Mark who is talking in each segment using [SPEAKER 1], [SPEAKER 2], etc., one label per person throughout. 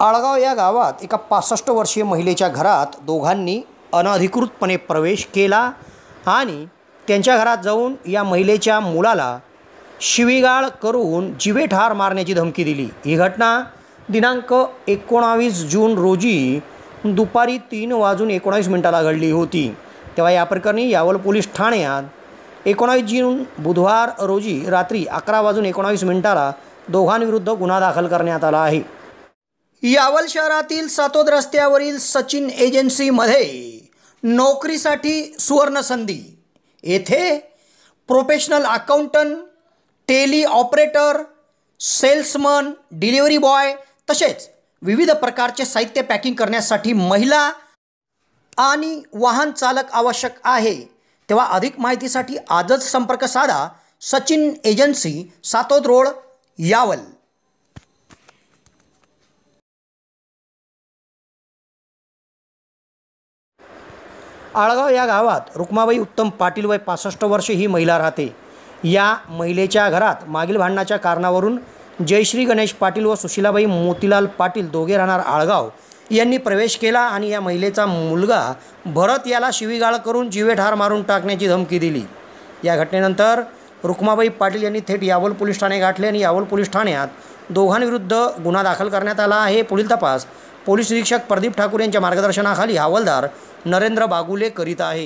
[SPEAKER 1] आळगाव या गावात एका 65 वर्षीय महिलेच्या घरात दोघांनी अनधिकृतपणे प्रवेश केला आणि त्यांच्या घरात जाऊन या महिलेच्या मुलाला शिवीगाळ करून जीवेठार मारण्याची धमकी दिली। ही घटना दिनांक 19 जून रोजी दुपारी 3:19 घडली होती। तेव्हा या प्रकरणी यावल पोलीस ठाण्यात 19 जून बुधवार रोजी रात्री 11:19 दोघांविरुद्ध गुन्हा दाखल करण्यात आला आहे। यावल शहरातील सातोद रस्त्यावरील सचिन एजन्सीमध्ये नोकरीसाठी सुवर्ण संधी। येथे professional accountant, tally operator, salesman, delivery boy तसेच विविध प्रकारचे साहित्य पॅकिंग करण्यासाठी महिला आणि वाहन चालक आवश्यक आहे। तेव्हा अधिक माहितीसाठी आजच संपर्क साधा। Sachin agency, Satod road, Yaval. आळगाव या गावात रुक्माबाई उत्तम पाटील वय 65 वर्षे ही महिला राहते। या महिलेच्या घरात मागील भांडणाच्या कारणावरून जयश्री गणेश पाटील व सुशीलाबाई मोतीलाल पाटील दोघे राहणार आळगाव यांनी प्रवेश केला आणि या महिलेचा मुलगा भरत याला शिवीगाळ करून जीवेठार मारून टाकण्याची धमकी दिली। या घटनेनंतर रुक्माबाई पाटील यांनी थेट यावल पोलीस ठाणे गाठले आणि यावल पोलीस ठाण्यात दोघांविरुद्ध गुन्हा दाखल करण्यात आला आहे। पुढील तपास पोलीस निरीक्षक प्रदीप ठाकूर यांच्या मार्गदर्शनाखाली हवालदार नरेंद्र बागुले करीत आहे।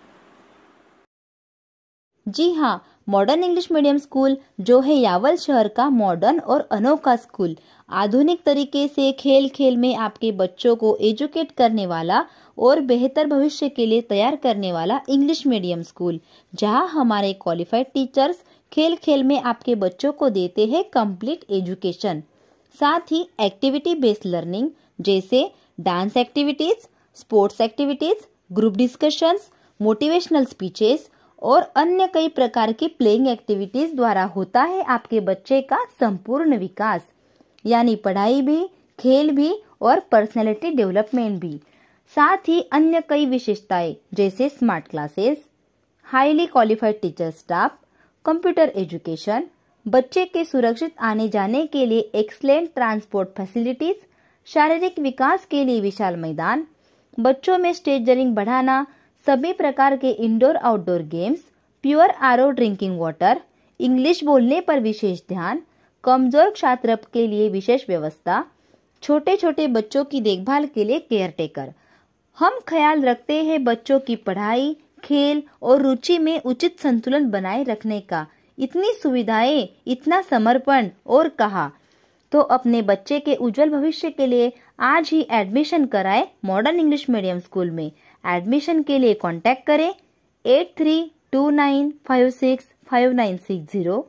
[SPEAKER 2] जी हाँ, मॉडर्न इंग्लिश मीडियम स्कूल जो है यावल शहर का मॉडर्न और अनोखा स्कूल, आधुनिक तरीके से खेल खेल में आपके बच्चों को एजुकेट करने वाला और बेहतर भविष्य के लिए तैयार करने वाला इंग्लिश मीडियम स्कूल, जहां हमारे क्वालिफाइड टीचर्स खेल खेल में आपके बच्चों को देते हैं कंप्लीट एजुकेशन। साथ ही एक्टिविटी बेस्ड लर्निंग जैसे dance activities, sports activities, group discussions, motivational speeches और अन्य कई प्रकार की प्लेइंग एक्टिविटीज द्वारा होता है आपके बच्चे का संपूर्ण विकास, यानी पढ़ाई भी, खेल भी और पर्सनैलिटी डेवलपमेंट भी। साथ ही अन्य कई विशेषताएं जैसे smart classes, highly qualified teacher staff, computer education, बच्चे के सुरक्षित आने जाने के लिए एक्सलेंट ट्रांसपोर्ट फैसिलिटीज, शारीरिक विकास के लिए विशाल मैदान, बच्चों में स्टेजरिंग बढ़ाना, सभी प्रकार के indoor outdoor games, pure RO drinking water, English बोलने पर विशेष ध्यान, कमजोर छात्र के लिए विशेष व्यवस्था, छोटे छोटे बच्चों की देखभाल के लिए केयर टेकर। हम ख्याल रखते हैं बच्चों की पढ़ाई, खेल और रुचि में उचित संतुलन बनाए रखने का। इतनी सुविधाएं, इतना समर्पण और कहा तो अपने बच्चे के उज्जवल भविष्य के लिए आज ही एडमिशन कराएं मॉडर्न इंग्लिश मीडियम स्कूल में। एडमिशन के लिए कांटेक्ट करें 8329565960,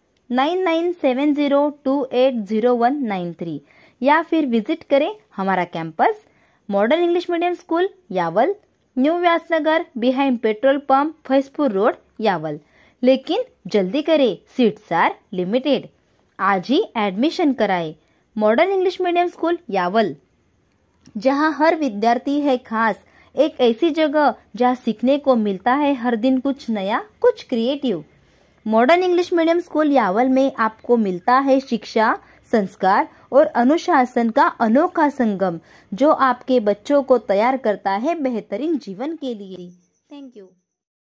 [SPEAKER 2] 9970280193 या फिर विजिट करें हमारा campus modern English medium school Yaval, new Vyasnagar behind petrol pump, Faizpur road, Yaval. लेकिन जल्दी करें, सीट्स आर लिमिटेड। आज ही एडमिशन कराएं modern English medium school Yaval, जहां हर विद्यार्थी है खास, एक ऐसी जगह जहां सीखने को मिलता है हर दिन कुछ नया, कुछ creative. Modern English medium school Yaval में आपको मिलता है शिक्षा, संस्कार और अनुशासन का अनोखा संगम, जो आपके बच्चों को तैयार करता है बेहतरीन जीवन के लिए। Thank you.